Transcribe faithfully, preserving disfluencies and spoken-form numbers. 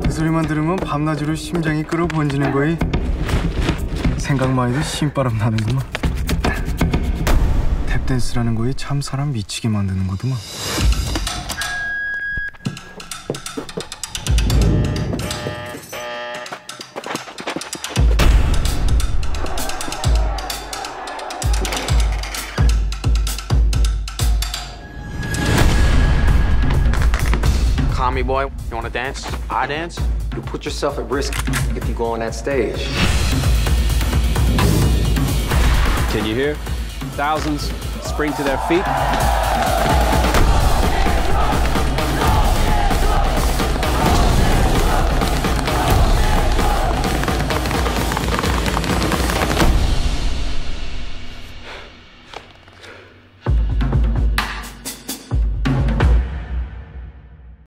그 소리만 들으면 밤낮으로 심장이 끌어번지는 거이. 생각만 해도 신바람 나는구만. 탭댄스라는 거이 참 사람 미치게 만드는 거더만. Call me, boy. You wanna dance? I dance? You put yourself at risk if you go on that stage. Can you hear? Thousands spring to their feet.